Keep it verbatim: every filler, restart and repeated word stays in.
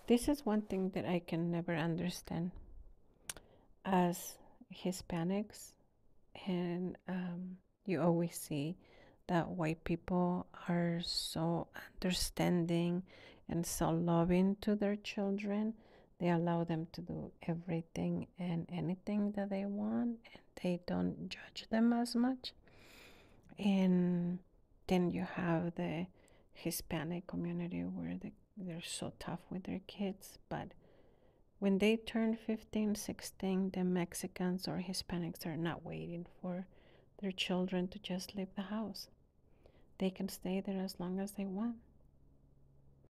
This is one thing that I can never understand as Hispanics, and um, you always see that white people are so understanding and so loving to their children. They allow them to do everything and anything that they want, and they don't judge them as much. And then you have the Hispanic community where they, they're so tough with their kids, but when they turn fifteen, sixteen, the Mexicans or Hispanics are not waiting for their children to just leave the house. They can stay there as long as they want.